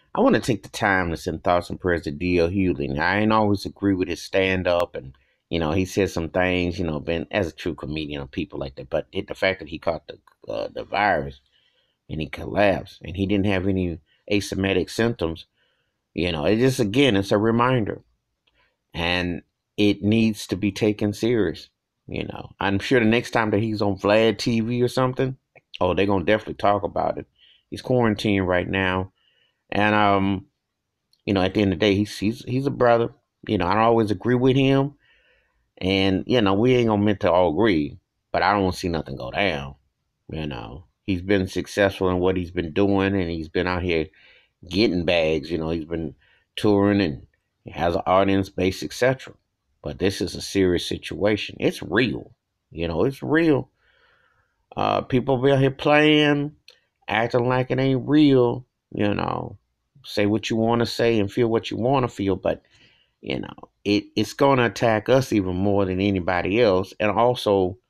I want to take the time to send thoughts and prayers to D.L. Hughley. Now, I ain't always agree with his stand up, and he said some things, been as a true comedian and people like that. But the fact that he caught the virus and he collapsed and he didn't have any asymptomatic symptoms, it just again it's a reminder, and it needs to be taken serious. I'm sure the next time that he's on Vlad TV or something, oh, they're gonna definitely talk about it. He's quarantined right now, and at the end of the day, he's a brother. I don't always agree with him, and we ain't gonna meant to all agree, but I don't see nothing go down. He's been successful in what he's been doing, and he's been out here getting bags. He's been touring and he has an audience base, etc. But this is a serious situation. It's real. It's real. People be out here playing, acting like it ain't real. Say what you want to say and feel what you want to feel, but it's going to attack us even more than anybody else. And also,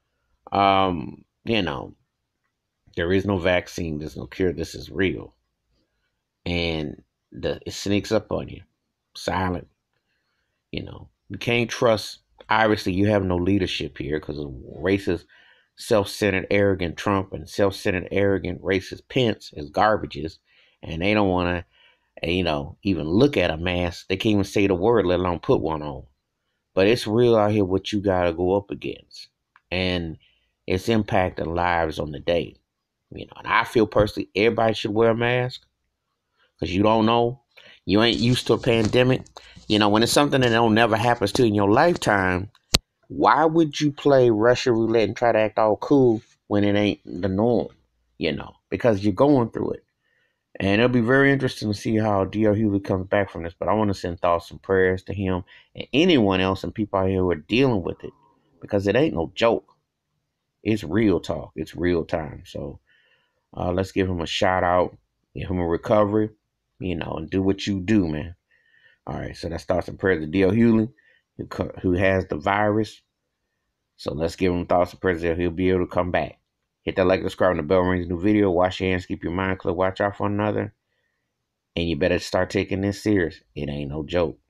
there is no vaccine, there's no cure. This is real, and it sneaks up on you, silent. You can't trust. Obviously, you have no leadership here because of racist, self-centered, arrogant Trump and self-centered, arrogant, racist Pence is garbages, and they don't want to, even look at a mask. They can't even say the word, let alone put one on. But it's real out here what you got to go up against, and it's impacting lives on the day. And I feel personally, everybody should wear a mask because you don't know. You ain't used to a pandemic. When it's something that don't never happens to you in your lifetime, why would you play Russian roulette and try to act all cool when it ain't the norm? Because you're going through it. And it'll be very interesting to see how D.L. Hughley comes back from this. But I want to send thoughts and prayers to him and anyone else and people out here who are dealing with it, because it ain't no joke. It's real talk. It's real time. So let's give him a shout out, give him a recovery, and do what you do, man. All right, so that's thoughts and prayers to D.L. Hughley, who has the virus. So let's give him thoughts and prayers that he'll be able to come back. Hit that like, subscribe, and the bell rings. New video. Wash your hands. Keep your mind clear. Watch out for one another. And you better start taking this serious. It ain't no joke.